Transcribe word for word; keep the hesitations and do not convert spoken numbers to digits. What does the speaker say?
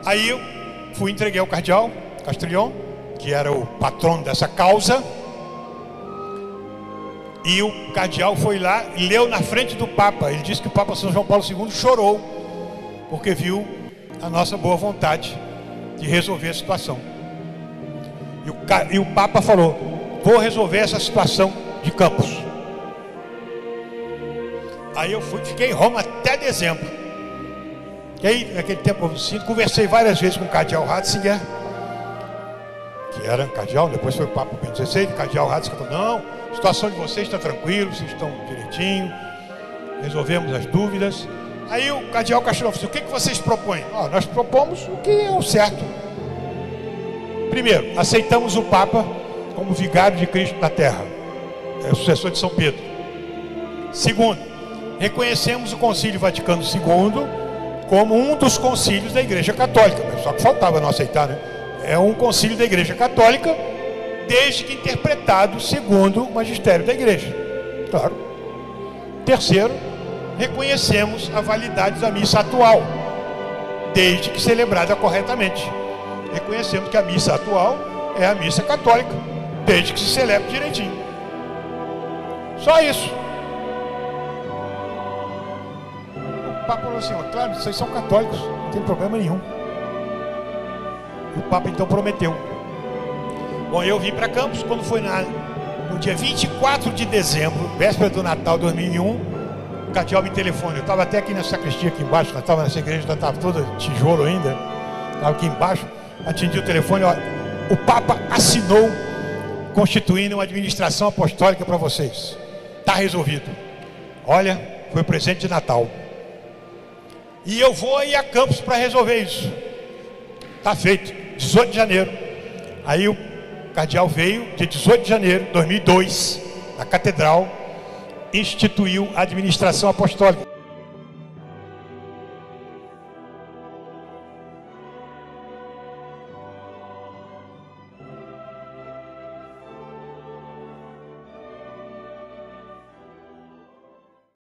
Aí eu fui entreguei ao cardeal Castrillon, que era o patrono dessa causa, e o cardeal foi lá e leu na frente do Papa. Ele disse que o Papa São João Paulo segundo chorou, porque viu a nossa boa vontade de resolver a situação. E o, e o Papa falou: vou resolver essa situação de Campos. Aí eu fui, fiquei em Roma até dezembro. E aí, naquele tempo, eu conversei várias vezes com o cardeal Ratzinger, que era cardeal, depois foi o Papa Bento dezesseis. O cardeal Ratzinger falou: não, a situação de vocês está tranquila, vocês estão direitinho, resolvemos as dúvidas. Aí o cardeal Castrillon falou: o que, que vocês propõem? Oh, nós propomos o que é o certo. Primeiro, aceitamos o Papa como vigário de Cristo na terra, é o sucessor de São Pedro. Segundo, reconhecemos o Concílio Vaticano segundo como um dos concílios da Igreja Católica. Só que faltava não aceitar, né? É um concílio da Igreja Católica, desde que interpretado segundo o magistério da Igreja. Claro. Terceiro, reconhecemos a validade da missa atual, desde que celebrada corretamente. Reconhecemos que a missa atual é a missa católica, desde que se celebre direitinho. Só isso. O Papa falou assim: ó, claro, vocês são católicos, não tem problema nenhum. O Papa então prometeu. Bom, eu vim para Campos quando foi na, no dia vinte e quatro de dezembro, véspera do Natal de dois mil e um. O cardeal me telefone. Eu estava até aqui na sacristia, aqui embaixo. Nós estávamos nessa igreja, estava toda tijolo ainda. Estava aqui embaixo. Atendi o telefone. Ó, o Papa assinou, constituindo uma administração apostólica para vocês. Está resolvido. Olha, foi presente de Natal. E eu vou aí a Campos para resolver isso. Está feito. dezoito de janeiro. Aí o cardeal veio, dia dezoito de janeiro de dois mil e dois, na catedral, instituiu a administração apostólica.